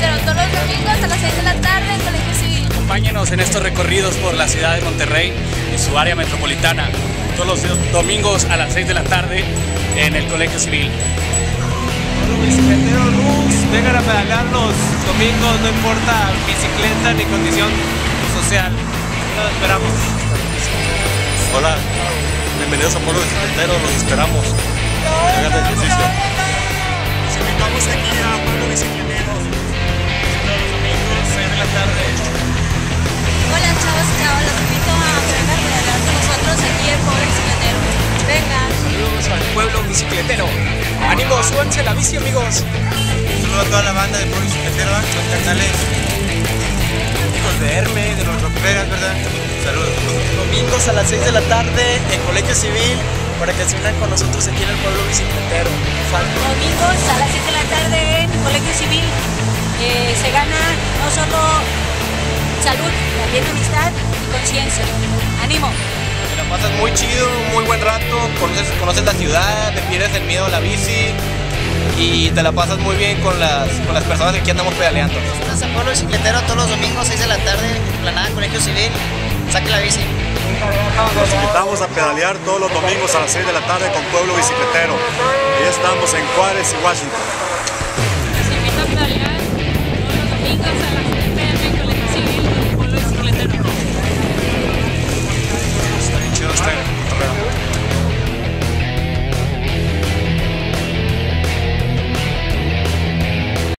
Bicicletero, todos los domingos a las 6 de la tarde en Colegio Civil. Acompáñenos en estos recorridos por la ciudad de Monterrey y su área metropolitana, todos los domingos a las 6 de la tarde en el Colegio Civil. Pueblo Bicicletero Rus, vengan a pedalear los domingos, no importa bicicleta ni condición social. Los esperamos. Hola, bienvenidos a Pueblo Bicicletero, los esperamos. Hagan ejercicio. Los invitamos aquí a Pueblo Bicicletero todos los domingos, 6 de la tarde. Hola chavos y chavas, los invito a que vengan a pedalear con nosotros aquí en Pueblo Bicicletero. Vengan. Saludos al Pueblo Bicicletero. ¡Ánimo, súbanse a la bici, amigos! Un saludo a toda la banda de Pueblo Bicicletero, los carnales hijos de Hermes, de los Rockpegas, ¿verdad? Saludos. Domingos a las 6 de la tarde en Colegio Civil para que se unan con nosotros aquí en el Pueblo Bicicletero. Domingos a las 6 de la tarde en Colegio Civil. Se gana no solo salud, también amistad y conciencia. ¡Ánimo! Te la pasas muy chido, muy buen rato, conoces la ciudad, te pierdes el miedo a la bici y te la pasas muy bien con las personas que aquí andamos pedaleando. Estás en Pueblo Bicicletero todos los domingos 6 de la tarde en Planada Colegio Civil. Saque la bici. Los invitamos a pedalear todos los domingos a las 6 de la tarde con Pueblo Bicicletero. Y estamos en Juárez y Washington.